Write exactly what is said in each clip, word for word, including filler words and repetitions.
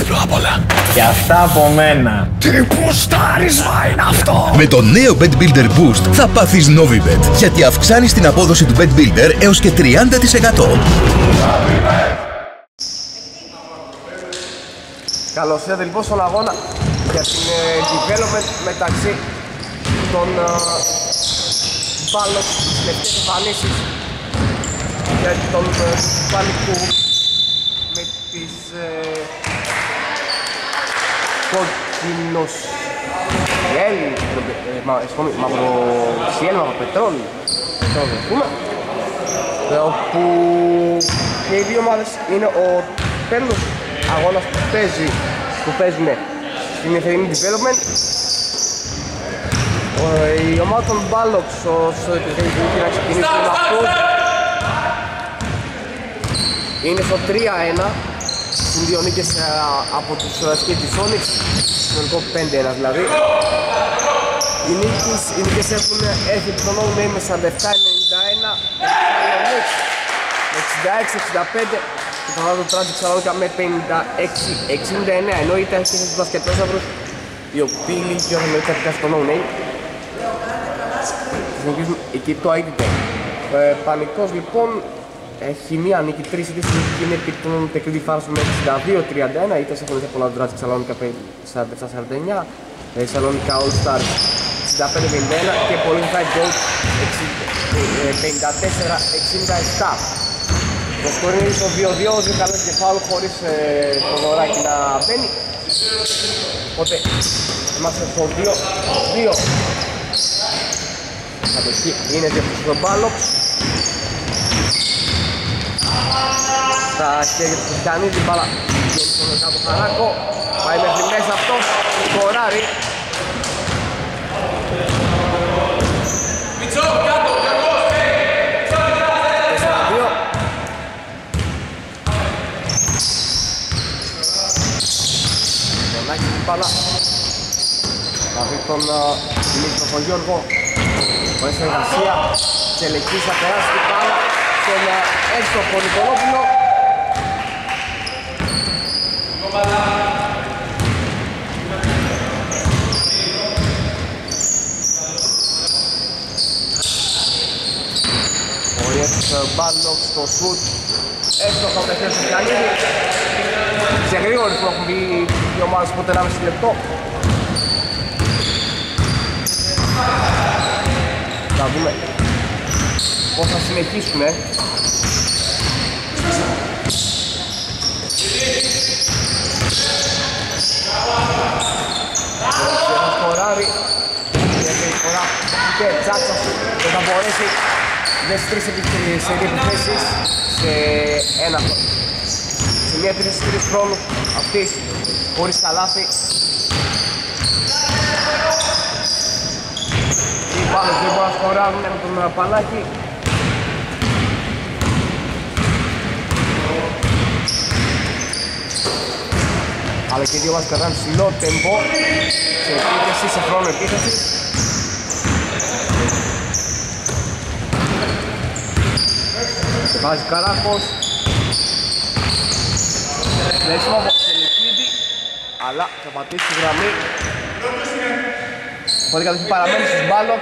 ευρώ απ' όλα. Και αυτά από μένα. Τι πουστάρισμα είναι αυτό! Με το νέο Bet Builder Boost θα πάθεις Novibet, γιατί αυξάνεις την απόδοση του Bet Builder έως και τριάντα τοις εκατό. Καλώς ήρθατε λοιπόν στον αγώνα για την ε, development μεταξύ των μπάλων στις τελευταίες εμφανίσεις και των παλικού με τις ε, κόκκινος σιέλ, ε, μα, συγγνώμη, μαύρο σιέλ, μαύρο πετρόλι, τώρα το πούμε, όπου και οι δύο ομάδες είναι ο τέλος αγώνας που παίζει, που παίζουν στην εθερινή development. Η ομάδα των Ballox όσο επιθυμεί να ξεκινήσει με αυτό είναι στο τρία ένα, συν δύο νίκες από τους σκέτ της Onyx, συνολικό πέντε ένα δηλαδή. Οι νίκες, οι νίκες έχουν έρθει από τον No Name με σαράντα επτά ενενήντα ένα, με εξήντα έξι εξήντα πέντε και τον άλλο Tragic Σαλόνικα με πενήντα έξι εξήντα εννέα, ενώ ήταν και στους μπασκετόσαυρους οι οποίοι νίκη όταν με ήταν στο No Name. Εκεί το άι ντι Tech. Ε, Πανικός λοιπόν έχει μία νίκη, τρεις ήττες και είναι επί των τεκλίδι φάρσου με εξήντα δύο τριάντα ένα, ήττες έχουν πολλά του Tragic Σαλόνικα σαράντα επτά σαράντα εννέα, Σαλόνικα All Stars εξήντα πέντε πενήντα ένα και πολύ Fight Gold πενήντα τέσσερα εξήντα επτά. Το σκορ είναι στο δύο δύο, δύο καλές και φάουλ χωρίς ε, το δωράκι να μπαίνει. Οπότε είμαστε στο δύο δύο. Κατοχή είναι διεύθυνση στον Ballox. Στα χέρια του Χριστιανίδη, την μπάλα βγαίνει στον κάτω Χαράκο. Πάει μέχρι μέσα αυτός, σκοράρει. τέσσερα δύο. Τον Άκη την μπάλα. Θα βρει τον Δημήτρη Γιώργο. Χωρίς εργασία, Τσελεκής θα περάσει την μπάλα στον έξω Πολυκολόπουλο. Ο Ιέφης Ballox στο σουτ, εύστοχο με θέση του Πιανίδη. Σε γρήγορη που έχουν μπει οι ομάδες ποτέ ενάμιση λεπτό. Θα δούμε πώς θα συνεχίσουν. Ε. Θα σκοράρει και η φορά και Τσάτσας δεν θα μπορέσει δεν στις τρεις επιθέσεις σε ένα σε μια επίθεση τρεις χρόνου αυτής χωρίς καλάθι. Οι μπάλες δεν μπορούν να σκοράρουν με τον Πανάκη. Αλλά και οι δύο μας κρατάνε ψηλό τεμπό σε επίθεση, σε χρόνο επίθεση. Βάζει Καράκος. Πλέσιμο από Σελεκίδη, αλλά θα πατήσει τη γραμμή. Οπότε κατοχή παραμένει στους Ballox.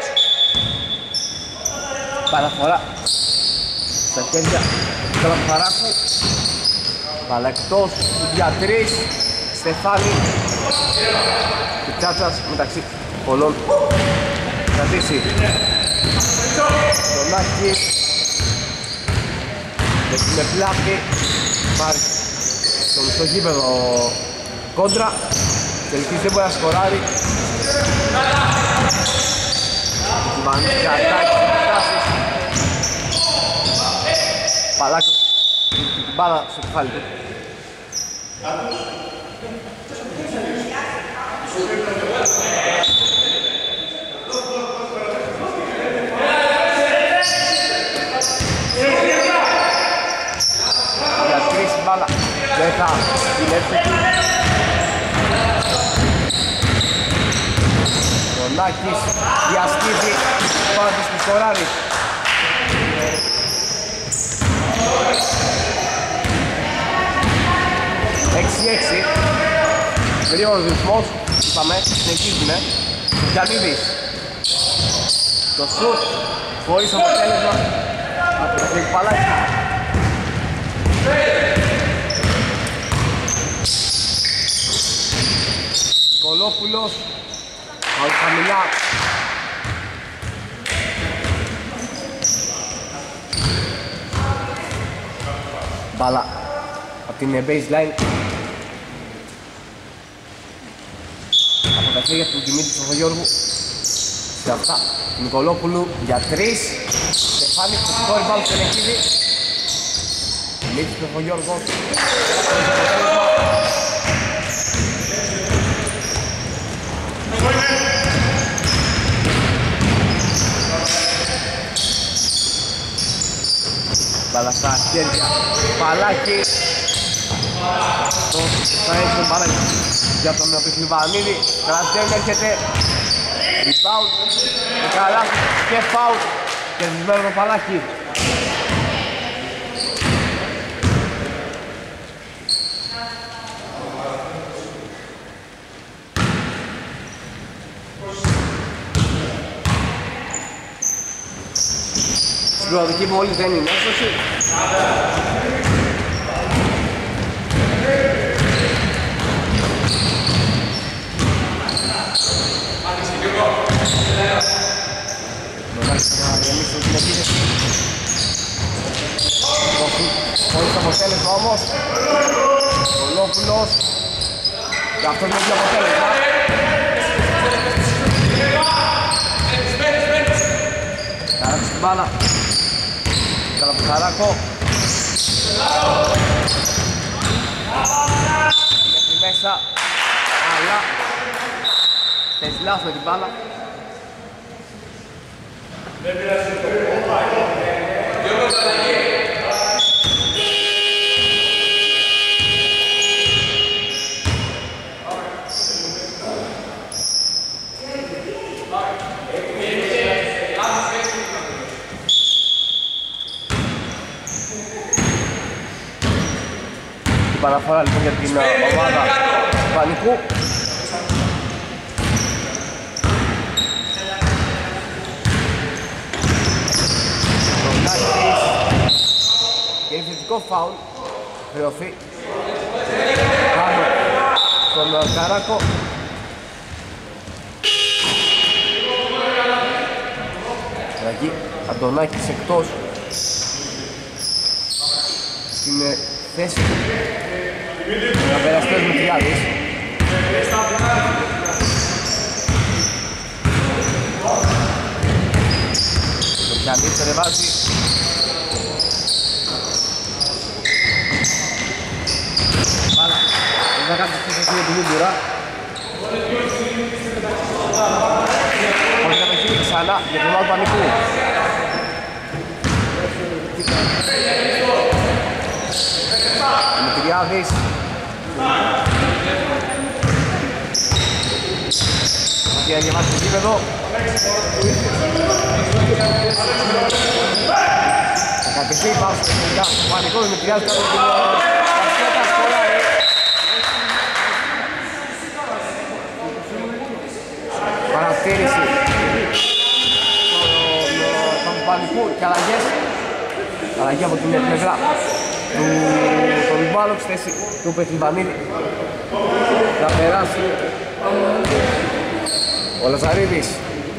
Παραφορά στα χέρια του Καλαφαράκου. Μπάλα εκτός, για τρεις. Στεφάνη και Τσάτσας μεταξύ πολλών. Κρατήσει τον Άκη. Με πλάτη. Πάρει στο μισό γήπεδο κόντρα. Τελικής δεν μπορεί να σκοράρει. Κιμανής κρατάκι φτάσεις. Παλάκος την μπάλα στο κεφάλι του. Για τρεις μπάλα δεν θα την έρθει. Ο Νάκης διασκίζει πάντως που σκοράρει. έξι έξι. Γρήγορος ρυθμός, είπαμε, συνεχίζουνε. Γιαννίδης. Το σουτ, χωρίς αποτέλεσμα από το Παλάκη. Νικολόπουλος, από χαμηλά. Μπάλα από την baseline. Από τα χέρια του Δημήτρη Παπαγιώργου. Σε αυτά του Νικολόπουλου για τρεις. Στεφάνης που σηκώνει πάνω στο Ελεκίδη. Δημήτρης Παπαγιώργος. Μπάλα στα χέρια, Παλάκη. Το θα έχει τον Παλάκη για τον Πεχλιβανίδη. Κρασδέν έρχεται. Rebound, το καλάθι και φάουλ. Κερδισμένο το Παλάκη. Στην προοδική βολή δεν είναι έσωση. Χωρίς αποτέλεσμα όμως. Κολόπουλος. Και αυτό είναι το αποτέλεσμα. Καράκος στην μπάλα. Καλαπουθαράκο. Μέχρι μέσα. Αλλά θες λάθος με την μπάλα. Παραφορά λοιπόν για την ομάδα του Πανικού. Και είναι θετικό φάουλ. Χρεωθεί πάνω στον Καράκο. Ραγί Αντωνάκης εκτός στην θέση του. Να περαστές με τριάδες. Το Πιανίτς ανεβάζει. Μπάλα. Δεν θα κάνει τη θέση για την Μίντουρα. Χωρίς να πεχεί ξανά για τον άλλο Πανικού. Δημητριάδης. Και να διαβάσει το γήπεδο. Θα κατευθεί πάνω στο τελικά στο Πανικό. Δημητριάδης κάτω την κασκέτα σκοράρει. Παρατήρηση στον Πανικού και αλλαγές. Αλλαγή από την πλευρά του τον Ιμπάλο στη θέση του Πεχλιβανίδη. Θα περάσει ο Λαζαρίδης.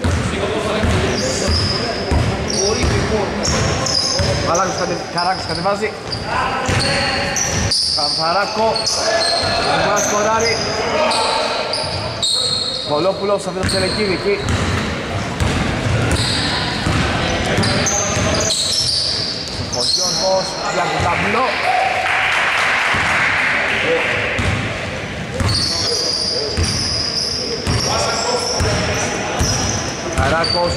Καράκος κατεβάζει. Καμφαράκο. Θα σκοράρει. Κολόπουλος θα βρει το Τσελεκίδη εκεί. Ο Γιώργος για το ταμπλό. Καράκος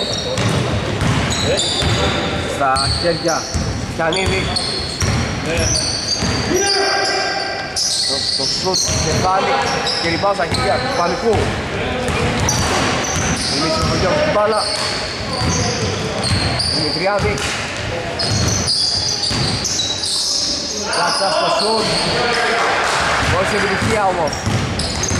στα χέρια Πιανίδη. Το σουτ κεφάλι και ριμπάω στα χέρια του Πανικού. Δημήτρης ο Γιώργος την μπάλα. Δημητριάδη. Κάτσα στο σουτ. Χωρίς επιτυχία όμως.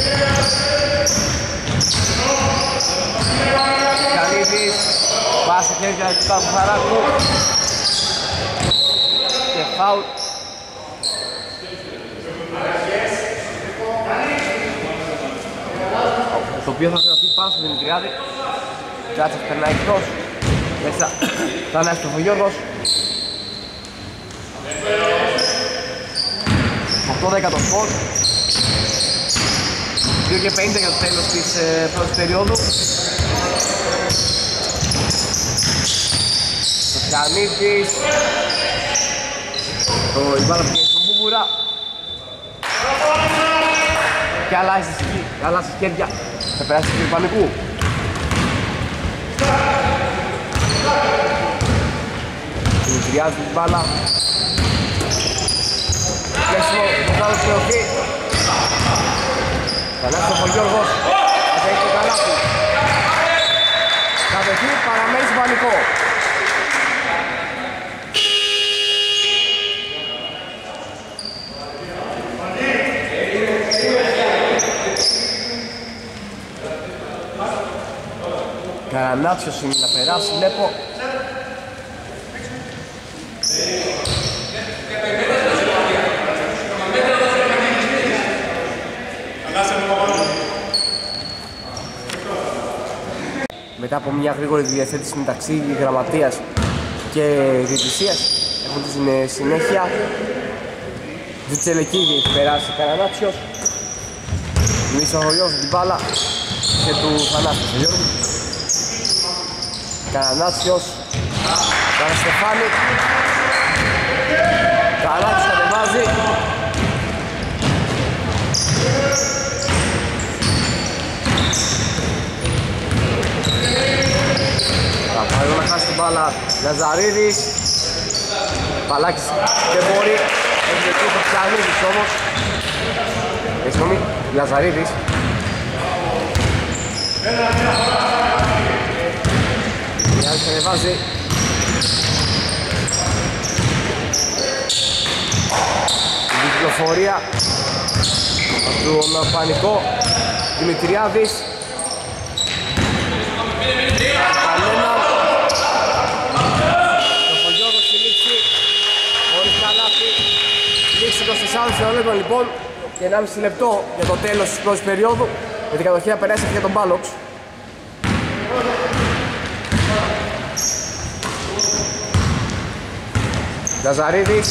Καλίδης, πάσε χέρια του Καβουφαράκου και φάουλ. Το οποίο θα κρατεί πάνω στο Δημητριάδη. Κάτσας περνάει εκτός. Μέσα θα ανάσει τον Γιώργος. οκτώ δέκα το σκορ. δύο και πενήντα για το τέλος της ε, πρώτης περίοδου. Το Κανίδης. Το η μπάλα πηγαίνει στον Μπούμπουρα. Και αλλάζει στις χέρια. Θα περάσει του Πανικού. Δημητριάζει την μπάλα. Κλέσιμο, το κάνω στην οχή. Καλάθι ο Γιώργος. Θα έχει το καλάθι. Κατοχή παραμένει στον Πανικό. Καρανάτσιος είναι να περάσει, βλέπω. Μετά από μια γρήγορη διαθέτηση μεταξύ γραμματείας και διαιτησίας έχουν την συνέχεια. Ζητσελεκίδη έχει περάσει Καρανάτσιος. Μίσο ο Γιώργος την μπάλα και του Θανάση του Γιώργου. Καρανάτσιος, Καραστεφάνη. Καρανάτσιος κατεβάζει. Θα πάρει να χάσει την μπάλα Λαζαρίδης. Παλάκης δεν μπορεί. Έχει δεχτεί το Πιανίδης όμως. Ε, συγγνώμη, Λαζαρίδης. Πιανίδης κατεβάζει. Την κυκλοφορία από τον Πανικό. Δημητριάδης. Κανένα. Το Φωγιώργος στη λήξη. Χωρίς καλάθι. Λήξη είκοσι τέσσερα δευτερόλεπτα λοιπόν. Και ενάμιση λεπτό για το τέλος της πρώτης περίοδου. Με την κατοχή να περάσει και για τον Μπάλοξ. Λαζαρίδης.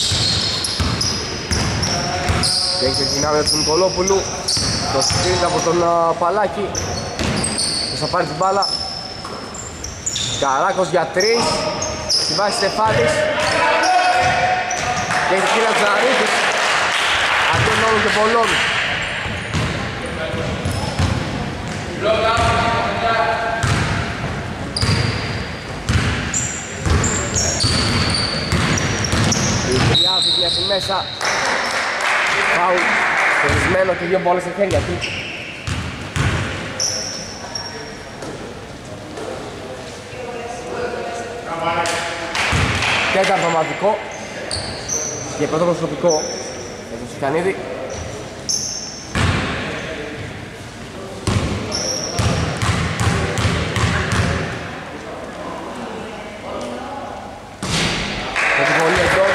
Και έχει την άμυνα του Νικολόπουλου. Το σπίτι από τον uh, Παλάκη. Θα πάρει την μπάλα. Καράκος για τρεις. Στη βάση Στεφάνης. Και έχει την Λαζαρίδης. Αντών όλων και πολλών. Η Τριάδη βγαίνει μέσα. Φάουλ. Χωρισμένο και δύο μπόλες στα χέρια του. Τέταρτο ομαδικό και πρώτο προσωπικό για τον Σικανίδη. Κατηγορία εντός.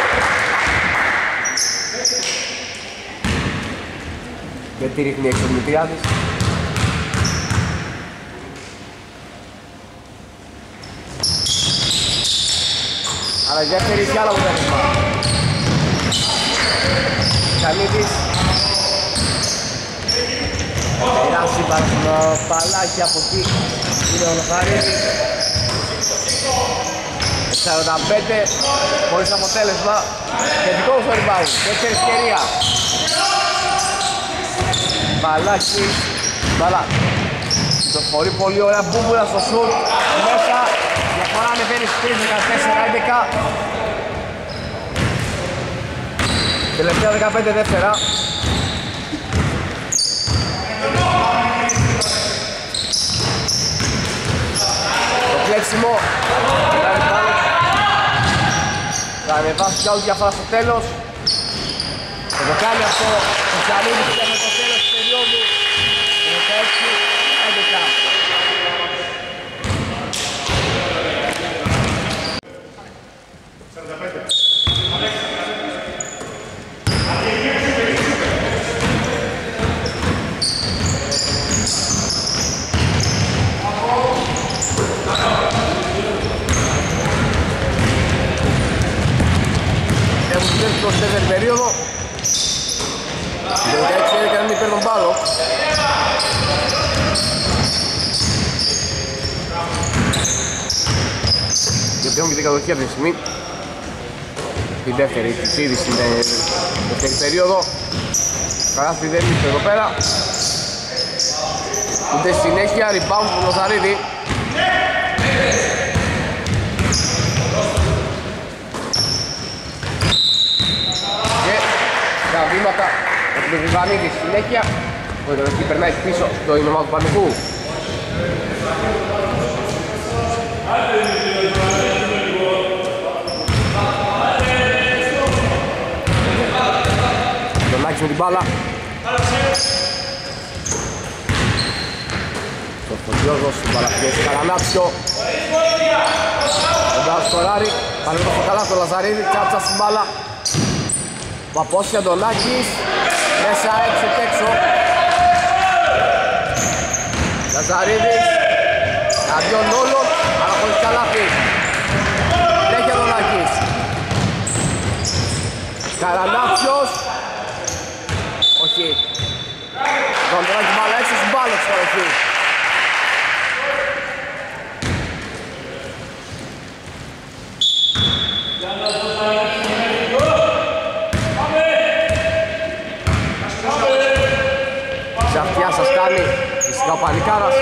Και τη ρίχνει έξω ο Δημητριάδης. Αλλά η δεύτερη είχε άλλο αποτέλεσμα. Κανίδης. Περάσει πάνω στον Παλάκη από εκεί. Είναι ο Λοχαρίδης. σαράντα πέντε χωρίς αποτέλεσμα. Και δικό μου στο rebound. Δεύτερη ευκαιρία. Παλάκη. Μπαλά. Το φορεί πολύ ωραία. Μπούμπουρα στο σουτ. Μέσα. Διαφορά ανεβαίνει στις τρεις, δεκατέσσερα έντεκα. Τελευταία δεκαπέντε δεύτερα. Το κλέψιμο. Θα ανεβάσει κι άλλη διαφορά στο τέλος. Θα το κάνει αυτό ο Σαλίδης για το τέλος της περίοδου. δεύτερη περίοδο. δεκαέξι έντεκα είναι υπέρ τον Μπάλο. Γιατί έχουν και την κατοχή αυτή τη στιγμή. Η δεύτερη της είδης στην δεύτερη περίοδο. Καράθι δεν ήρθε εδώ πέρα. Ούτε συνέχεια, rebound του Λοζαρίδη. Και τα βήματα από τον Βιβανίδη στη συνέχεια. Ο Ιδρυκή περνάει πίσω στο ίνωμα του Πανικού. Τον Άκης με την μπάλα. Το Γιώργος, την μπάλα πιέσει Καρανάτσιο. Ο Ντάρος Κοράρη, πάνε το καλά στο Λαζαρίδη, Τσάτσα στην μπάλα. Παπόσια Αντωνάκης, μέσα έξω και έξω. Λαζαρίδης, αντιόν όλων, αλλά χωρίς καλάθι. Τρέχει Αντωνάκης. Καρανάτσιος. Όχι. Τον Αντωνάκη μπάλα έξω στην μπάλα της παροχή. Ξαφτιά σας κάνει φυσικά ο Πανικάρας.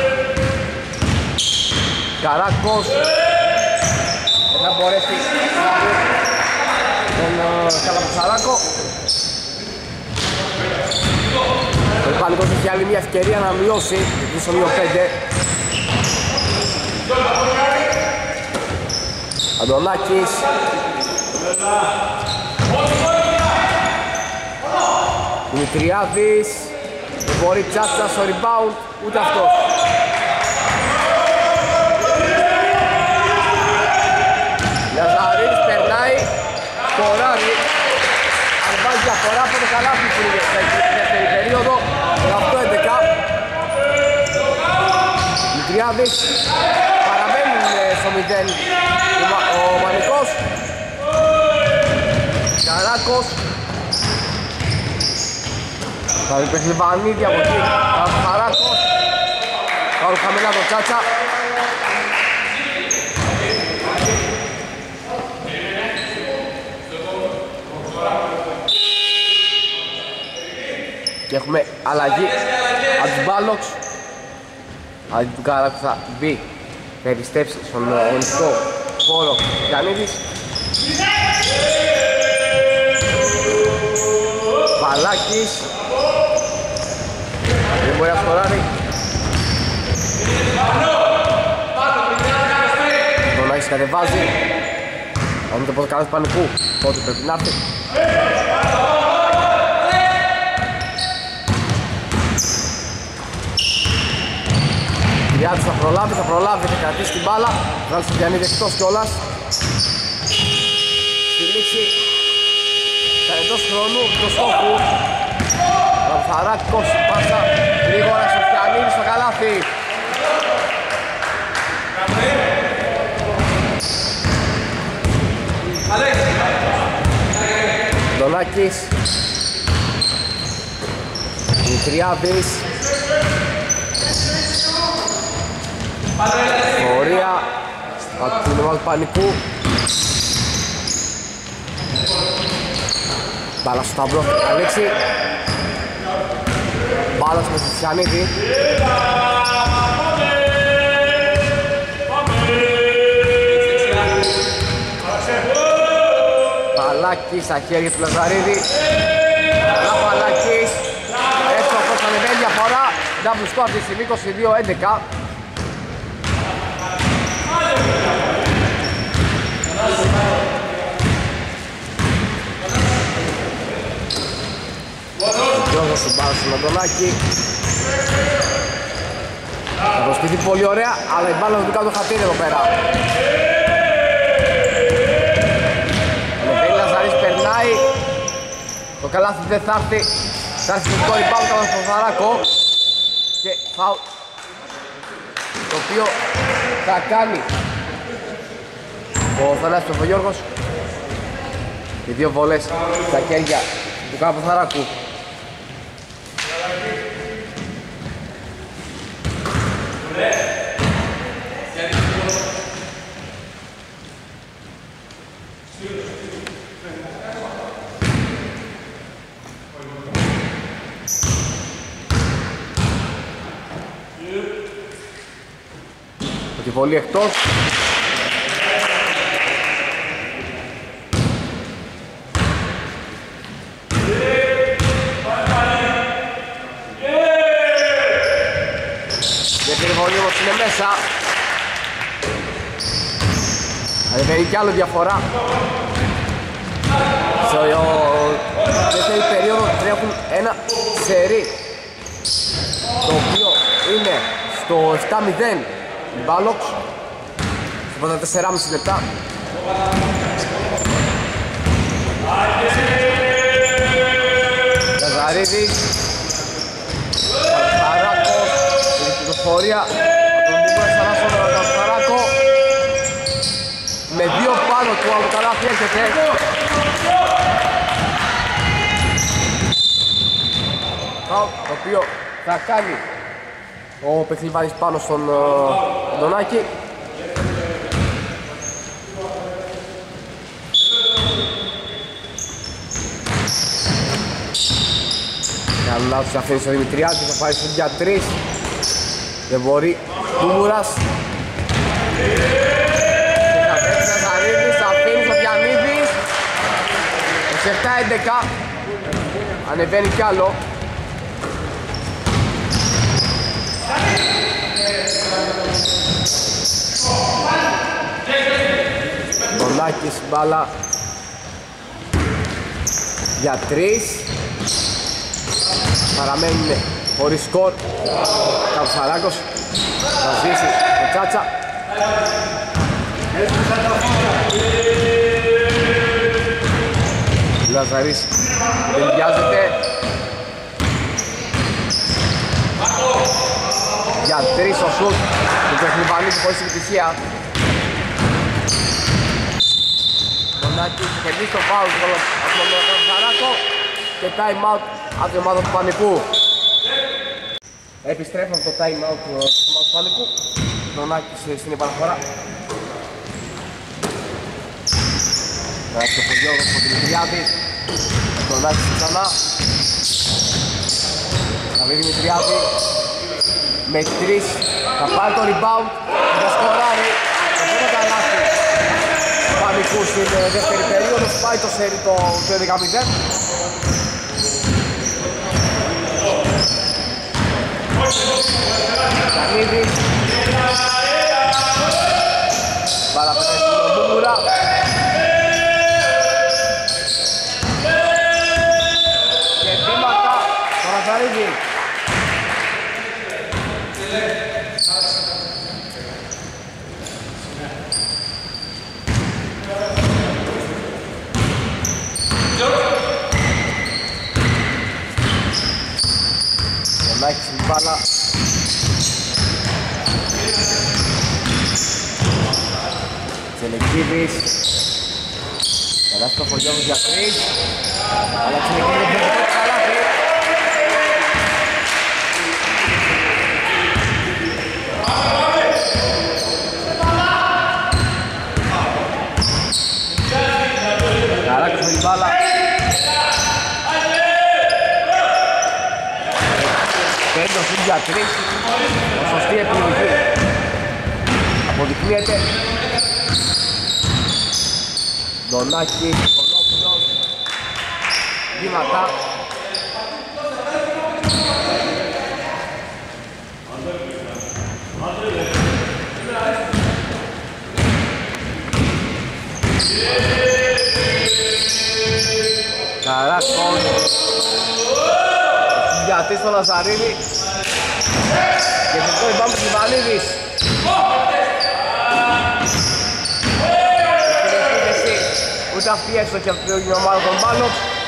Καράκος δεν θα μπορέσει να δει τον Καλαπασαράκο. Ο Πανικός έχει άλλη μια ευκαιρία να μειώσει στο μείον πέντε. Αντωνάκης. Δημητριάδης. Μπορεί Τσάτσα στο rebound, ούτε αυτός. Λαζαρίδης περνάει, σκοράρει. Αν βάζει διαφορά από το καλάθι στην δεύτερη περίοδο, οκτώ έντεκα. Δημητριάδης παραμένουν στο μηδέν ο Μανικός. Καράκος. Θα δει Πεχλιβανίδη από εκεί, Χαράκος. Πάρουν χαμηλά το Τσάτσα. Και έχουμε αλλαγή από τους Μπάλοξ. Αντί του Καράκου θα μπει, περιστέψει στον ονιστικό χώρο Γιαννίδης. Παλάκης. Δεν μπορεί να σκοράρει. Τον Άκης κατεβάζει. Θα δούμε το πόσο καλά του Πανικού. Πότε πρέπει να έρθει. Κυριάδης θα προλάβει, θα προλάβει, θα κρατήσει την μπάλα. Βγάλει στον Γιαννίδη εκτός κιόλας. Στη λήξη. Θα εντός χρόνου, το στόχου. Ραμφαράκος, πάσα γρήγορα στο Φιανίδη στο καλάθι. Ντονάκης. Δημητριάδης. Πορεία από την ομάδα του Πανικού. Μπάλα στο ταμπλό, θα ανοίξει. Μπάλας με τη Φιανίδη. Παλάκης στα χέρια του Λαζαρίδη. Παλάκης. Έτσι όπως ανεβαίνει διαφορά. Double score αυτή τη στιγμή, είκοσι δύο έντεκα. Γιώργος του μπάλα στον Αντωνάκη. Θα προσποιηθεί πολύ ωραία, αλλά η μπάλα του κάτω χατήρι εδώ πέρα. Ο Λεβέλη Λαζαρής περνάει. Το καλάθι δεν θα έρθει. Θα έρθει στο rebound κατά στον Φαράκο. Και φάουλ, το οποίο θα κάνει ο Θανάσης ο Γιώργος. Οι δύο βολές στα χέρια του Καπαθαράκου. Τη βολή εκτός. Δεύτερη βολή όμως είναι μέσα. Ανεβαίνει κι άλλο διαφορά. Στο δεύτερη περίοδο τρέχουν ένα σερί, το οποίο είναι στο επτά μηδέν. Μπάλοξ, οπότε τέσσερα και μισό λεπτά. Καζαρίδης, Καζαράκος, η κυκλοφορία από τον Μπούμπρα ξανά στον Καζαράκο. Με δύο πάνω του από το καλάθι έρχεται. Το οποίο θα κάνει ο Πεχλιβάρης πάνω στον uh, Ντονάκη. Καλό λάθος αφήνει στο Δημητριάδη, θα πάει στο για τρεις. Δεν μπορεί, Τούμουρας. Καζαρίδης, αφήνει στο Πιανίδης. είκοσι επτά έντεκα. Ανεβαίνει κι άλλο. Ντονάκης, μπάλα για τρεις. Παραμένουν χωρίς σκορ. Καψαράκος θα ζήσει το Τσάτσα. Λαζαρής δεν βιάζεται. Για τρεις ο σουτ του Πεχλιβανίτη χωρίς επιτυχία. Ντονάκης κερδίζει το φάουλ από τον Καψαράκο και time out από την ομάδα του Πανικού. Επιστρέφουμε από το time out του ομάδα του Πανικού. Ντονάκης στην επαναφορά. Στο χωριό του Δημητριάδη. Ντονάκης ξανά. Θα βρει Δημητριάδη με τρεις. Θα πάρει το rebound και θα σκοράρει. Το πρώτο καλάθι του Πανικού στην δεύτερη περίοδο. Πάει το σέρι το έντεκα μηδέν. Κανίδης. Παραπέτει στον Μπούμπουρα. Και βήματα στον Αζαρίδη. Νάκης στην μπάλα. Τσελεκίδης. Περάσει το Φωλιώβης για τρεις. Αλλά Τσελεκίδης δεν έχει το καλάθι. Καράκος με την μπάλα. Παίρνει το σουτ για τρεις. Σωστή επιλογή. Αποδεικνύεται. Ντονάκη, Κολόπουλος. Βήματα. Καράκος. Γιατί στο Λαζαρίδη. Και το rebound του Ιβανίδης. Ούτε αυτή έστω και αυτή η ομάδα των Μπάλοκ.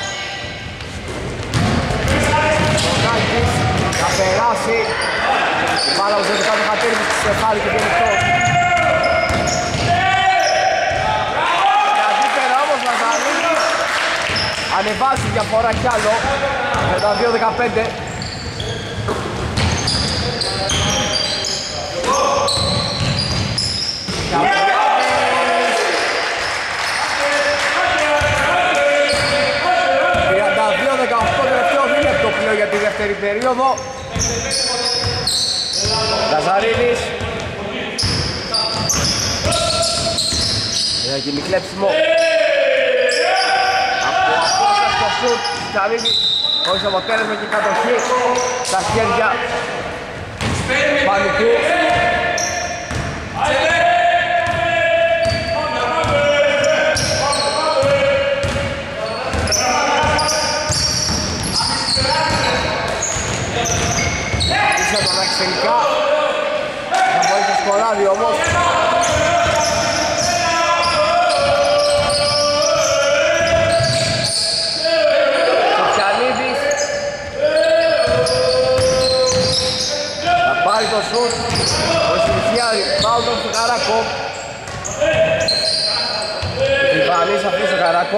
Ο Νάκης θα περάσει. Η μπάλα που δεν κάνει το χατήρι της κεφάλι και βγαίνει εκτός. Και αντίπερα όμως Λαζαρίδης. ανεβάζει διαφορά κι άλλο. τριάντα δύο δεκαπέντε. τριάντα δύο δεκαοκτώ, τελευταίο δίλεπτο πλέον για τη δεύτερη περίοδο. Λαζαρίδης. Θα γίνει κλέψιμο. Από απόσταση στο σουτ, Τσαρίδη χωρίς αποτέλεσμα και κατοχή στα χέρια Πανικού. Είσαι τον Άκη τελικά. Θα μπορεί να σκοράρει όμως. Πάρει το σουτ, ο Συνθιάρη, πάω τον στο Καράκο. Ιβανής αφήσει στο Καράκο.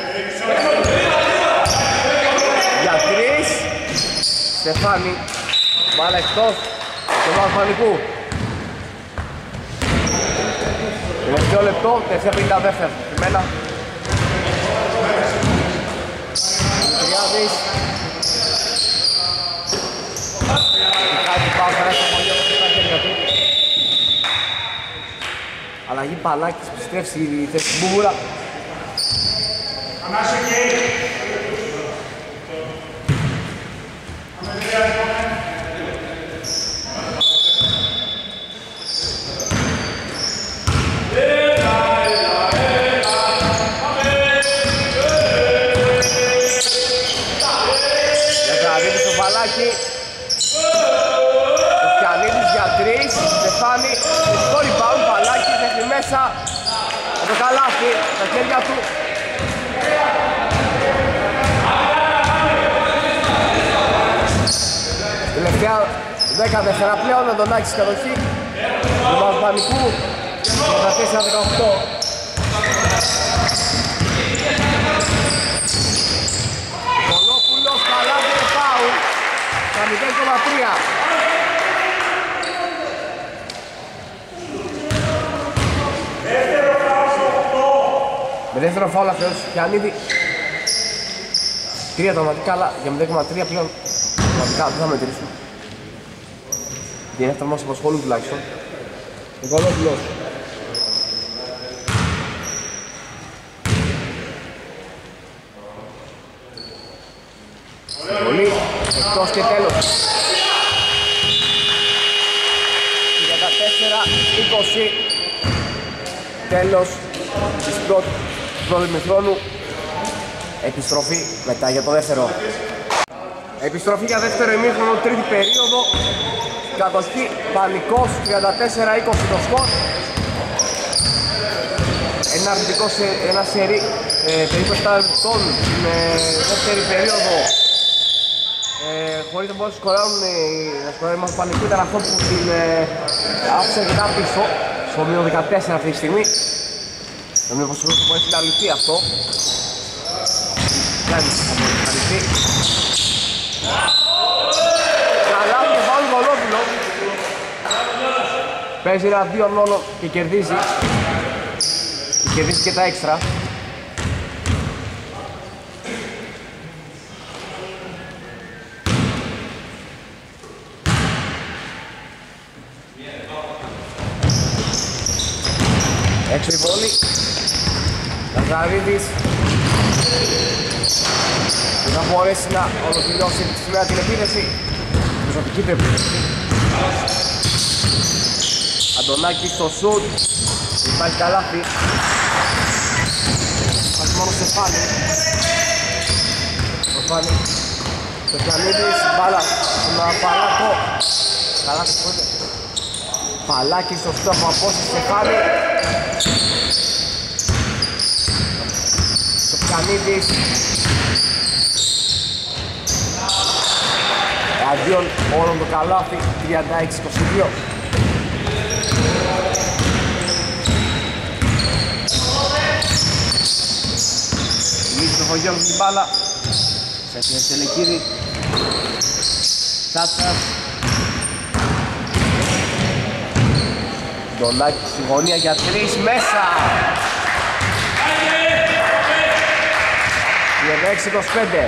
Για τρεις. Στεφάνη, μπάλα εκτός του Μαρφανικού. Τελευταίο λεπτό, τελευταία πενήντα δεύτερα. Εμένα. Δημητριάδης. Αλλαγή Παλάκης, επιστρέψει η θέση του Μπούμπουρα. Για Καραδίδη στο Παλάκη. Ο Πιανίδης για τρεις. Στεφάνη, στο rebound, Παλάκη μέχρι μέσα. Με το καλάθι, στα χέρια του. Τελευταία δέκα δεύτερα πλέον, Αντωνάκης στην κατοχή του Μαρφανικού. τριάντα τέσσερα δεκαοκτώ. Κολόπουλος, καλάθι και φάουλ. Στα μηδέν κόμμα τρία. Με δεύτερο φάουλ αφαιρέσει του Πιανίδη. Τρία δραματικά, αλλά για μηδέν κόμμα τρία πλέον δραματικά δεν θα μετρήσουμε. Γιατί μας απασχολούν τουλάχιστον. Ο Κολόπουλος. Πολύ, εκτός και τέλος. τριάντα τέσσερα είκοσι. Τέλος της πρώτης ημιχρόνου. Επιστροφή μετά για το δεύτερο. Επιστροφή για δεύτερο ημίχρονο, τρίτη περίοδο. Κατοχή Πανικός, τριάντα τέσσερα είκοσι το σκορ. Ένα αρνητικό σε ένα σερί ε, περίπου επτά λεπτών στην ε, δεύτερη περίοδο. Ε, χωρίς να μπορούν να σκοράρουν, ε, να σκοράρουν μας Πανικού, ήταν αυτό που την ε, άφησε αρκετά πίσω. Στο μείον δεκατέσσερα αυτή τη στιγμή. Νομίζω πως μπορεί να λυθεί αυτό. Κάνει, θα μπορεί να λυθεί. Καλά και βάλει Κολόπουλο. Παίζει ένα δύο μόνο και κερδίζει. Και κερδίζει και τα έξτρα. Έξω η βόλη. Λαζαρίδης. Δεν θα μπορέσει να ολοκληρώσει σήμερα την επίθεση. Προσωπική του επίθεση. Αντωνάκη στο σουτ. Υπάρχει καλάθι. Υπάρχει μόνο Στεφάνη. Στεφάνη. Στεφανίδης. Μπάλα στον Παλάκο. Καλάθι πότε. Παλάκη στο σουτ από απόσταση Στεφάνη. Στεφανίδης. Αντίον όλων το καλάθι, τριάντα έξι είκοσι δύο. στο Γιώργος την μπάλα. Σε Τελεκίδη. Τσάτσας. Ντονάκη στη γωνία για τρεις μέσα. τριάντα έξι είκοσι πέντε.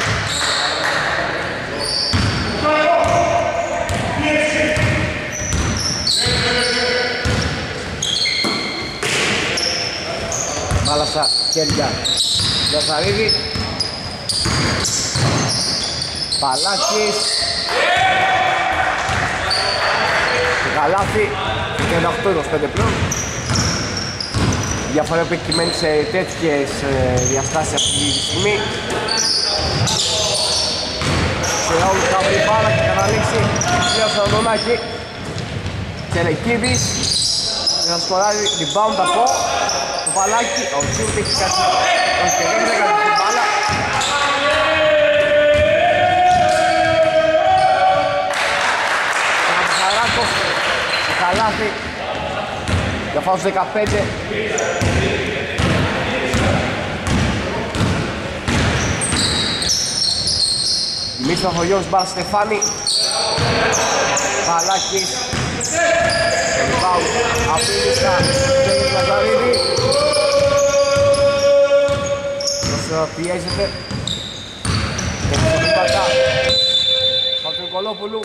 Μάλασα χέρια Γιασαρίδη. Παλάκης. Γαλάθη. τριάντα οκτώ είκοσι πέντε πλέον. Διαφορά που έχει κειμένη σε τέτοιες διαστάσεις αυτή τη στιγμή. Σε όλους θα βρει μπάλα και καταλήξει πλέον στον Αντωνάκη. Τελεκίδης. Θα σκοράρει rebound από το Παλάκη. Ο Τσιούτ έχει κάτι. Όχι και δεν έκανε την μπάλα. Καράκος. Το καλάθι. Για φάους δεκαπέντε. Δημήτρης Παπαγιώργος, μπάλα Στεφάνη. Παλάκης. Rebound, απείληστα, Γιώργος Λαζαρίδη. Όσο πιέζεται. Και το βήματα από τον Νικολόπουλου.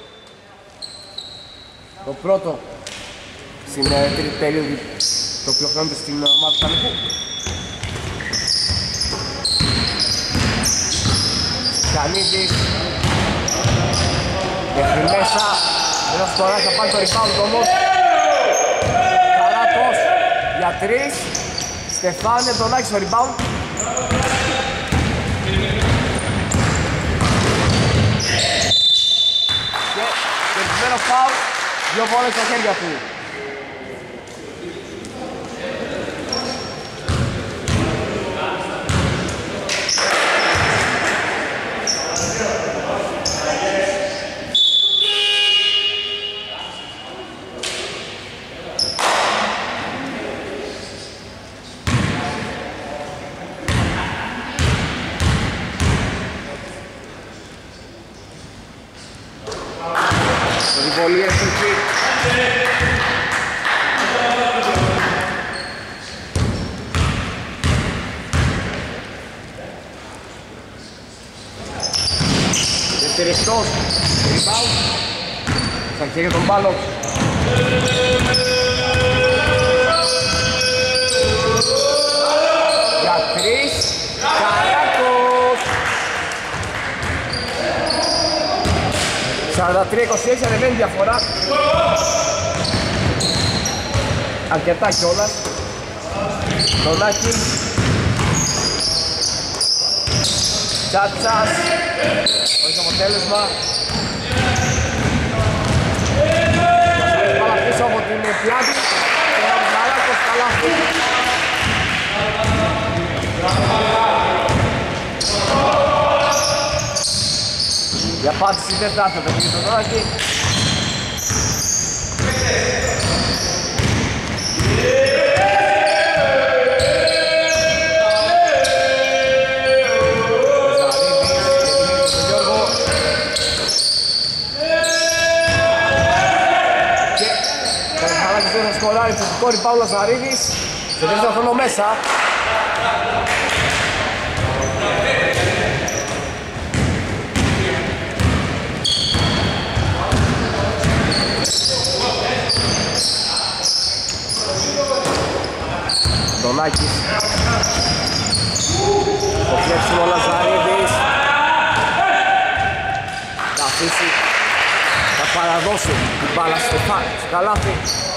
Το πρώτο στην τρίτη περίοδο, το οποίο χρειάζεται στην ομάδα του Πανικού. Κανίδης. Μέχρι μέσα. Ένας φοράς θα πάρει το rebound όμως. Καράκος για τρεις. Στεφάνη, Αντωνάκης στο rebound. Και το επιμένο φάουλ. Δύο βόλες στα χέρια του. Πολύ εύστοχη. Δεύτεριστός. Rebound. Στα χέρια των μπάλων. Για τρεις. Καράκος. σαράντα τρία είκοσι έξι, ανεβαίνει διαφορά. Αρκετά κιόλας. Ντονάκης. Τσάτσας. Χωρίς αποτέλεσμα. Πάλα πίσω από την πλάτη. Και ο Μαράκος καλάθι. Η απάντηση δεν θα έρθει το Ντονάκη. Σκοράρει το σκόρι Παύλος Ζαρίδης σε δεύτερο χρόνο μέσα. Ντονάκης. Το κλέψιμο Λαζαρίδης. Θα αφήσει, θα παραδώσει την μπάλα στο καλάθι.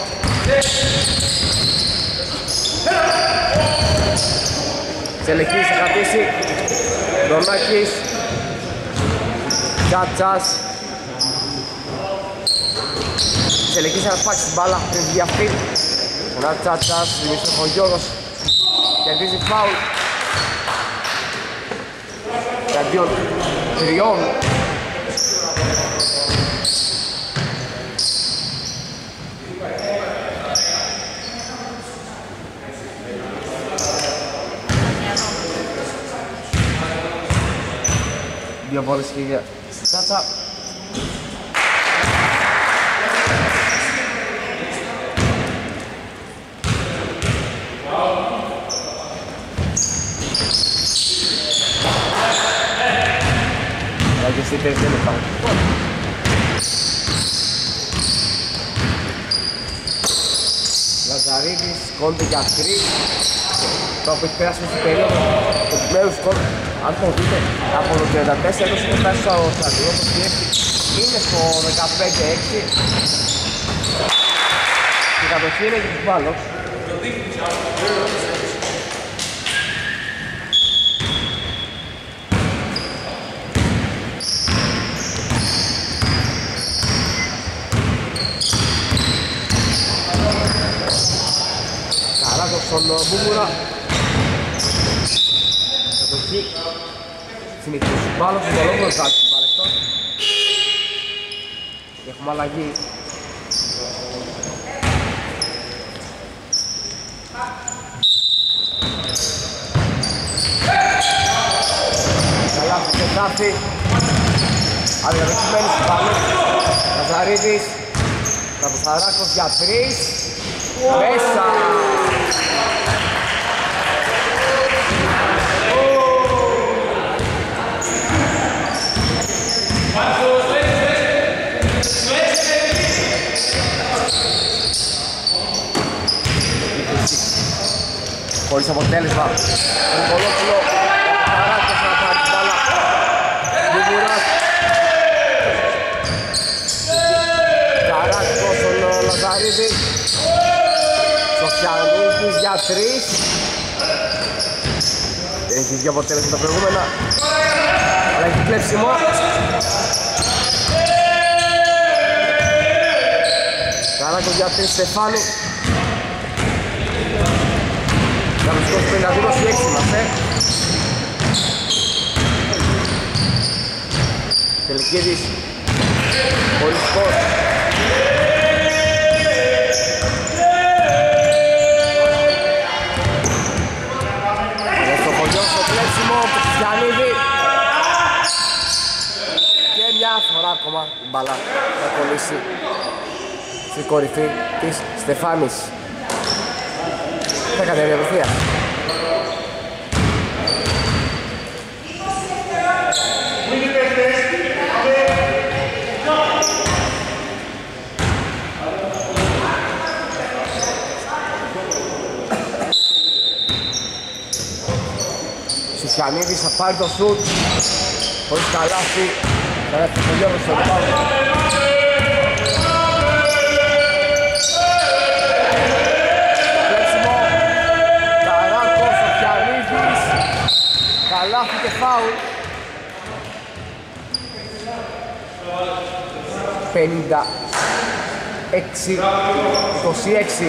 Σελεκής θα κρατήσει. Ντονάκης. Τσάτσας. Σελεκής θα σπάξει την μπάλα πριν βγει αυτή. Ένα Τσάτσας, Δημήτρης Παπαγιώργος κερδίζει φάουλ. Κατίον τριών. Δύο βόλες και για Τσάτσα. Θα και δεν υπάρχουν. Λαζαρίδης, κόντε για τρεις. Τώρα που έχει περάσει στην περίοδο του μέρους σκορ, αν το δείτε, από το τριάντα τέσσερα έτος είναι φτάσει στο στρατιό, είναι στο δεκαπέντε έξι και η κατοχή είναι και τους Μπάλος. Καράκος στον Μπούμπουρα. Κατοχή. Συνεχίζει τους Μπάλος, στον ολόκληρο τράκι του Παλαικτός. Και έχουμε αλλαγή. Καλά, σε τάφη. Αδιαδεχημένοι στους Μπάλους. Καζαρίδης. Καβουσαράκος για τρεις. Μέσα! Χωρίς αποτέλεσμα. Νικολόπουλο. Καράκος να πάρει την μπάλα. Μπουμπουράς. Καράκος στον Λαζαρίδη. Σοφιανίδης για τρεις. Έχει δύο αποτέλεσμα τα προηγούμενα. Αλλά έχει κλέψιμο. Καράκος για τρεις, Στεφάνου. Καλωστός πενήντα δύο έξι είμαστε. Τελικίδης. Χωρίς σκορ. Στο κλέψιμο του Χριστιανίδη. Και μια φορά ακόμα η μπάλα θα κολλήσει στην κορυφή της Στεφάνης. Θα κατέβει απευθείας. Χριστιανίδης θα πάρει το σουτ. Χωρίς καλάθι. Θα έρθει το Γιώργο στο rebound. Πλέξιμο. Καράκος, Χριστιανίδης. Καλάθι και φάουλ. πενήντα έξι είκοσι έξι.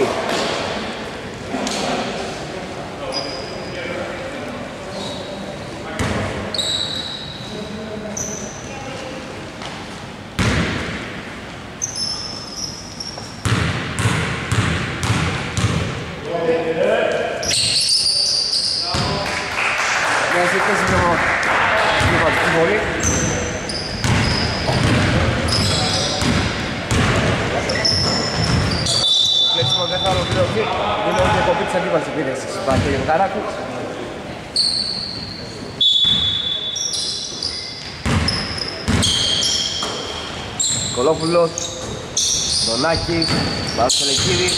Νικολόπουλος, Δονάκης, Βασιλεκίδη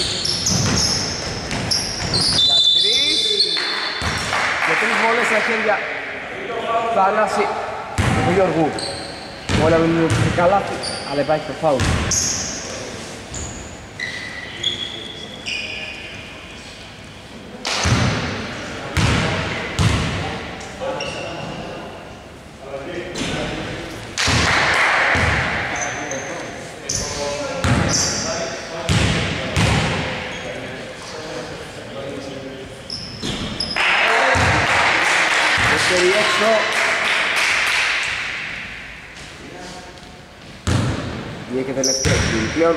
για τρεις και τρεις βόλες στα χέρια Θανάση και του Γιώργου. Όλα με λίγο πιο καλά, αλλά υπάρχει το φάουλ. Μία και τελευταία στιγμή πλέον.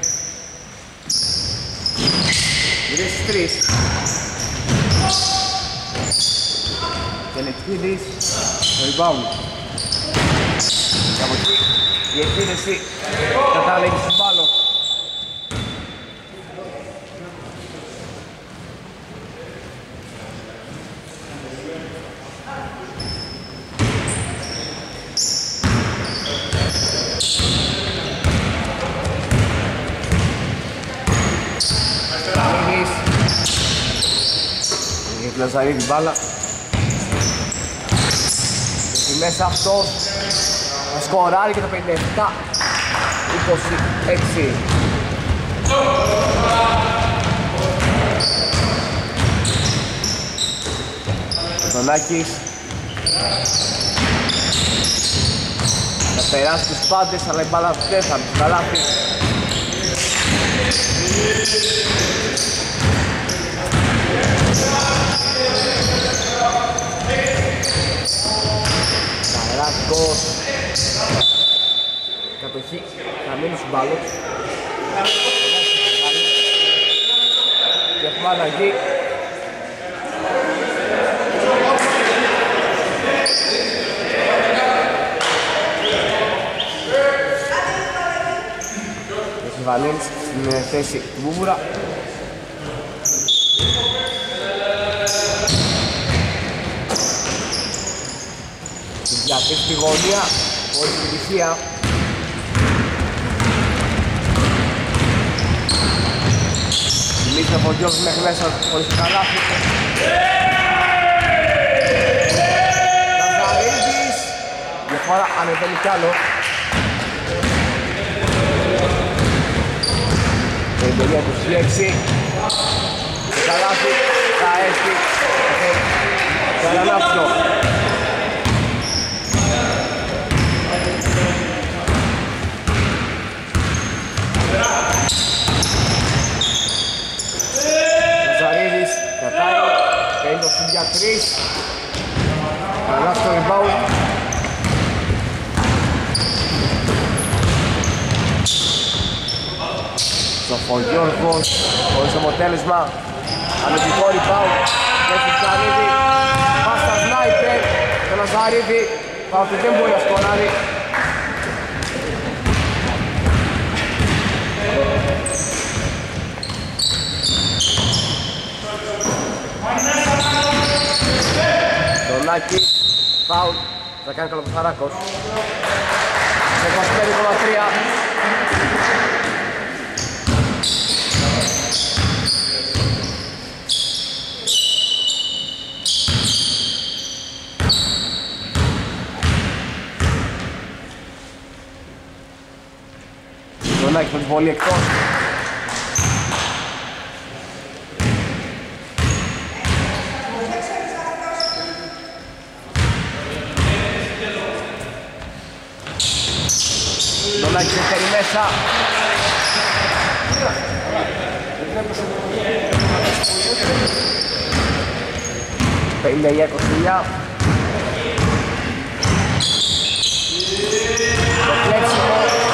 Γυρίζει στις τρεις. Τελεκίδης, το rebound. Και από εκεί η επίθεση καταλήγει στον Πάλο. Λαζαρίδη την μπάλα. Και μέσα αυτός θα σκοράρει και το πενήντα επτά είκοσι έξι. Τονάκης θα περάσει τους πάντες, αλλά η μπάλα δεν θα μπει στα λάθη. Καράκος. Κατοχή θα μείνει στους μπάλους. Και έχουμε αλλαγή. Έχει Βαλένης στην θέση του Μπούμπουρα. Γιατί στη γωνία, χωρίς επιτυχία. Δημήτρη Φωτιός μέχρι μέσα, χωρίς το καλάθι. Ναζαρίδης, διαφορά ανεβαίνει κι άλλο. πενήντα εννιά είκοσι έξι. Το καλάθι θα έρθει Καρανάφτο. Ναζαρίδης κρατάει, παίρνει το για τρεις. Καλά στο rebound. Σοφογιώργος, χωρίς αποτέλεσμα. Ανεβικό rebound. Έχει Ναζαρίδη, πάστα σνάιπερ. Το Ναζαρίδη, παρότι δεν μπορεί να σκοράρει. Τονάκη, φάουλ, θα κάνει Καλοπαθαράκος. Σε είκοσι πέντε κόμμα τρία. Τονάκη με την βολή εκτός. Τονάκη σε φέρει μέσα. πενήντα εννιά είκοσι εννιά. Το κλέψιμο.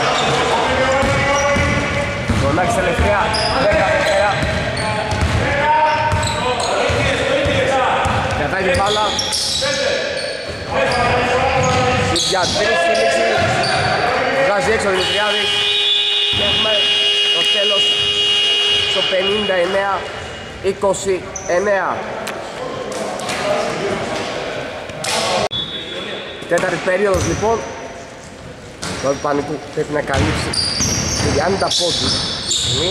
Τονάκη τελευταία, δέκα πέρα. Κρατάει την μπάλα. Για τρεις στη λήξη. Βγάζει έξω ο Δημητριάδης. Και έχουμε το τέλος στο πενήντα εννιά είκοσι εννιά. Τέταρτη περίοδος λοιπόν. Το Πανικού πρέπει να καλύψει τριάντα πόντους τη στιγμή.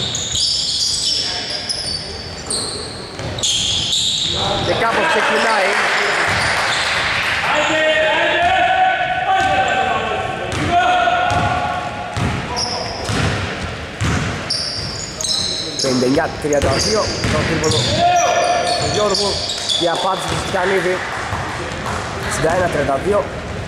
Και κάπως ξεκινάει. πενήντα εννιά τριάντα δύο. Το τρίποντο του Γιώργου και η απάντηση του Στιανίδη. εξήντα ένα τριάντα δύο.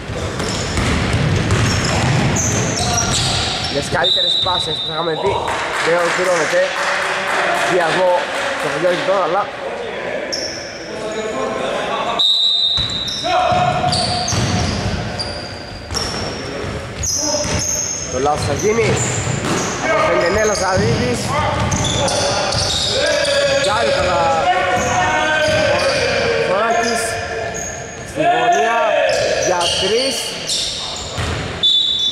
Για τις καλύτερες πάσες που θα είχαμε δει δεν ολοκληρώνεται. Διασμό στο Γιώργη τώρα, αλλά το λάθος θα γίνει. Αποφαίνεται Νέλα Ζαρίδης. Γιάρη καλά Φοράκης στη γωνία για τρεις.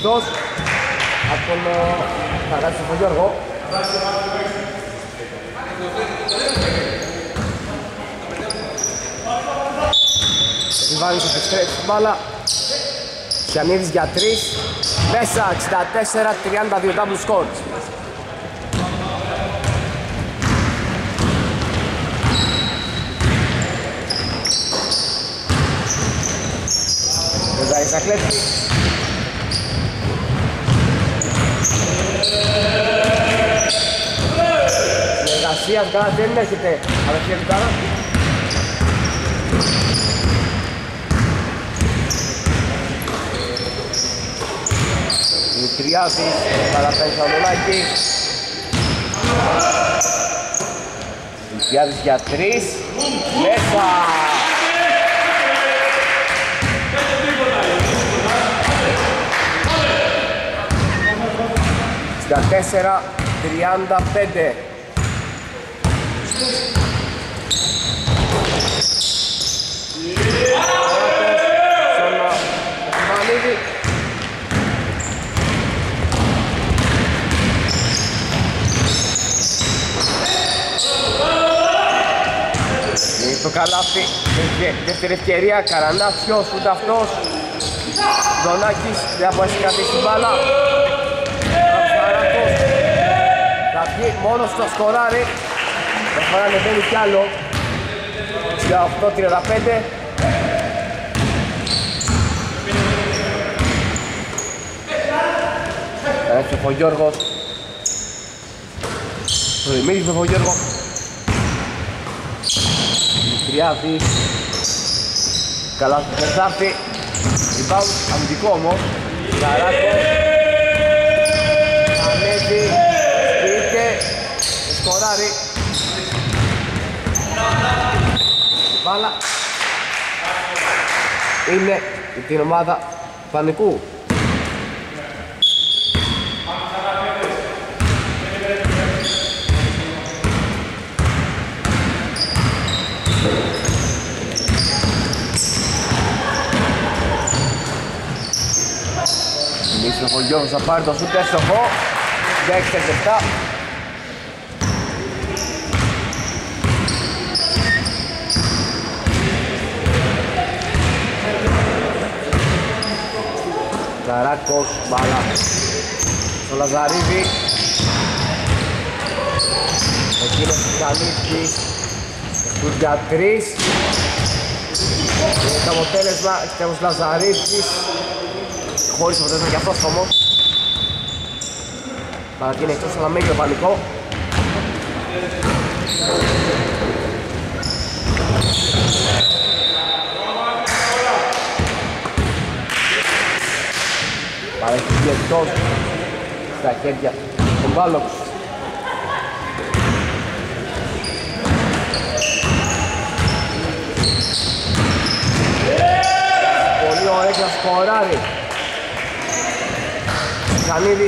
σωστός από τον Καράτσι τον Γιώργο. Επιβάλλει στο επιστρέψει την μπάλα. Γιαννίδης για τρεις. Μέσα εξήντα τέσσερα τριάντα δύο double score. Βεζάει Σαχλέτη. Συνεργασία βγάλα δεν έρχεται αδερφία του Κάρα. Δημητριάδης, παραπένει στο Αδολάκη. Δημητριάδης για τρεις. Μέσα! εξήντα τέσσερα τριάντα πέντε. Το καλάθι, δεύτερη ευκαιρία, Καρανάτσιος, ούτε αυτός. Δονάκης, δεν θα μπορέσει να κρατήσει την μπάλα. Καρανάκος, θα βγει μόνος στο σκοράρι. Δεν φορά ανεβαίνει κι άλλο. εξήντα οκτώ τριάντα πέντε. Θα έρθει ο Φογιώργος. Το Δημήτρης με τον Φογιώργο. Δημητριάδης. Καλά στο Φερτάρτη. Rebound αμυντικό όμως. Καράκος. Ανέβη. Σπίρκε. Σκοράρει. Μπάλα. Είναι την ομάδα Πανικού. Ο Γιώργος θα πάρει το σούτ εύστοχο. δέκα επτά. Καράκος, μπάλα στο Λαζαρίδη. Εκείνος Καλύφτης. Σούτ για τρεις. Είναι το αποτέλεσμα, εκτέλους Λαζαρίδης. Χωρίς αποτέλεσμα και αυτός όμως. Παρακίνει εκτός αλλά μένει το Πανικό. Παρακίνει εκτός στα χέρια των Μπάλοξ. Πολύ ωραία και να σκοράρει. Ζανίδης.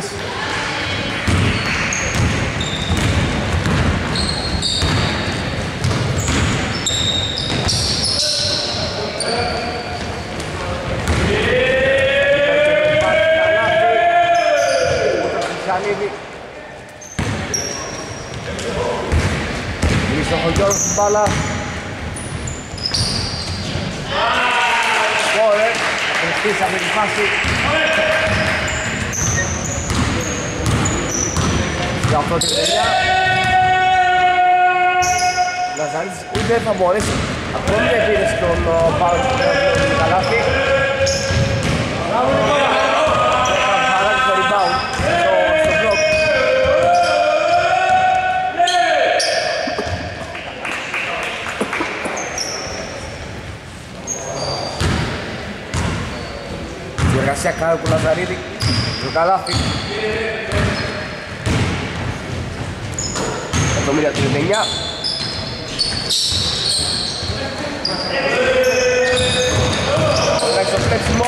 Ζανίδη. Λύσω ο Γιώργος στην μπάλα. Σκόρε. Ευχαριστήσαμε τη φάση. Για αυτό την τελειά. Λαζαρίδης ούτε θα μπορέσει ακόμη δεν πήρε στον Πάο του καλάθι. Παράδει στο rebound στο μπλοκ. Η εργασία κάνει του Λαζαρίδη στο καλάθι. εβδομήντα τριάντα εννιά. Εντάξει το πλέξιμο.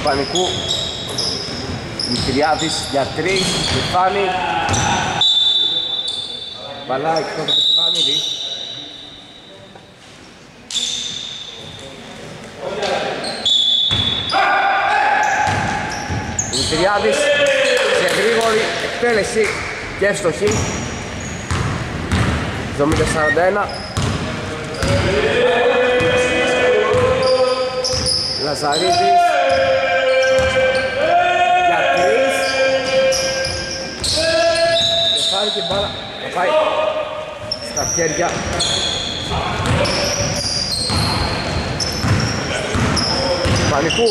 Πανικού. Δημητριάδης για τρεις, Στεφάνη. Μπαλά εκτός από το Στεφάνιδη. Δημητριάδης σε γρήγορη εκτέλεση και εύστοχη. εβδομήντα σαράντα ένα. Λαζαρίδης για τρεις. Στεφάνη και μπάλα θα πάει στα χέρια Πανικού.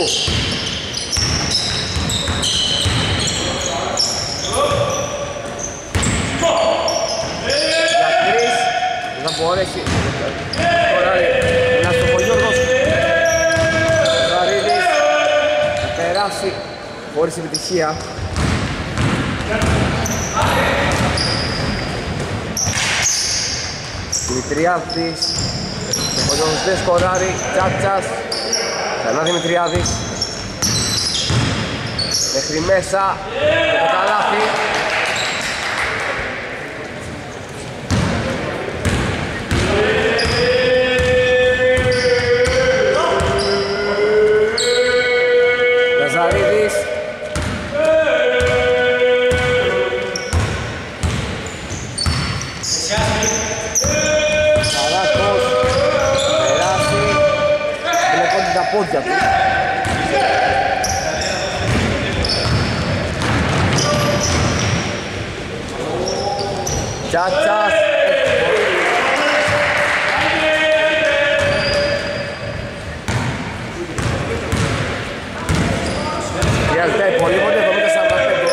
Για τρεις δεν θα μπορέσει τώρα να στο Γιώργος. Ζαρίδης θα περάσει χωρίς επιτυχία. Δημητριάδης, ο Γιώργος δεν σκοράρει, Τσάτσας, ξανά Δημητριάδης, μέχρι μέσα, το καλάθι. Λαζαρίδης, πόδια του. Τσάτσας. Χρειάζεται υπολείπονται εβδομήντα σαράντα πέντε.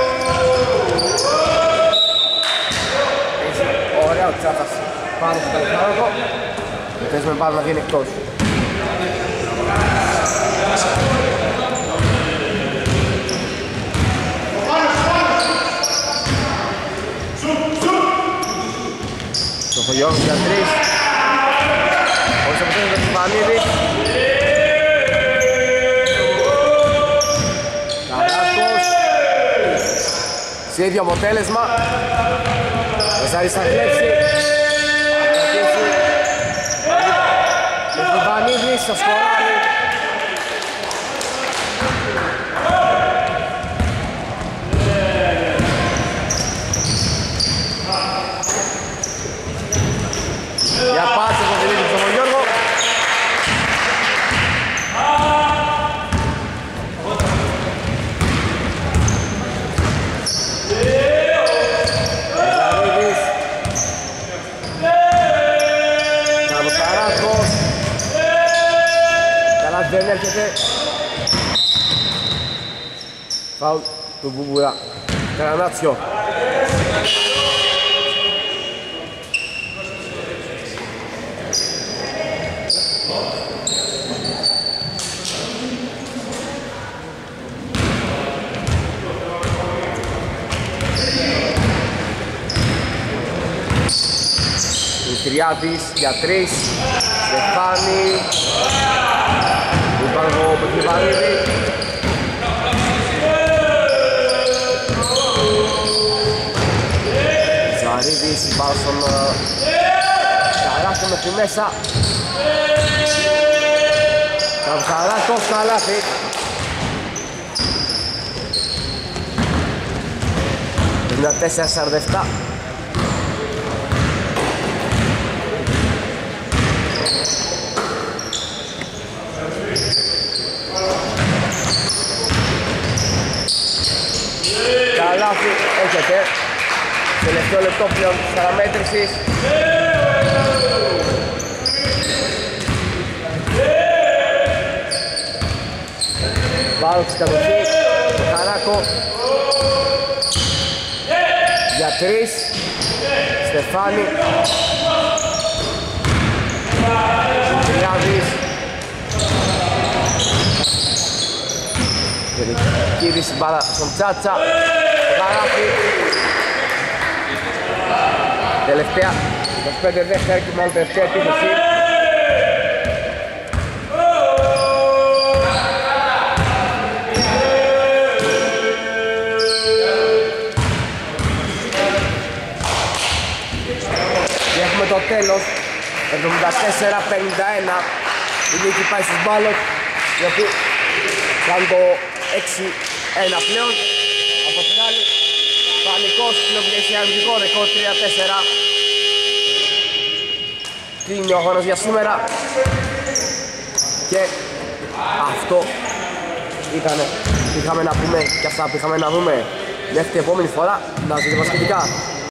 Έχει ωραία ο Τσάτσας πάνω στο καλυφάροκο. Παίζουμε πάνω να βγαίνει εκτός. Το Γιώργος για τρεις. Χωρίς αποτέλεσμα του Πανίδη. Καράκος. Σε ίδιο αποτέλεσμα. Μεσάρης θα κλέψει. Και του Πανίδη στο σκοράρι. Για πάτσε το τελείως του Γιώργο. Ζαρίδης. Καλοκαράκος. Καλά δεν έρχεται. Φάουλ του Μπουμπουρά. Καρανάτσιο. Δημητριάδης για τρεις. Στεφάνη. Υπάργο Πεκλιβαρίδη. Ζαρίδης πάνω στον Καράκο μέχρι μέσα. Καράκος καλάθι. πενήντα τέσσερα σαράντα επτά. Καλάθι έχετε. Τελευταίο λεπτό πλέον της παραμέτρησης. Πάρω της κατοχή. Το Χαράκο. Για τρεις. Στεφάνη. Δημητριάδης. Κίδης μπάλα στον Τσάτσα. Γαράφη. Τελευταία είκοσι πέντε δεύτερα και μάλλον τελευταία επίθεση. ογδόντα τέσσερα πενήντα ένα. Η νίκη πάει στους Μπάλοκ, οι οποίοι κάνουν το έξι ένα πλέον. Από την άλλη, Πανικός πλειοπλησιαντικό ρεκόρ τρία τέσσερα. Κλείνει ο αγώνας για σήμερα. Και αυτό ήτανε. Είχαμε να πούμε και αυτά που είχαμε να δούμε. Μέχρι την επόμενη φορά, να ζείτε μας σχετικά.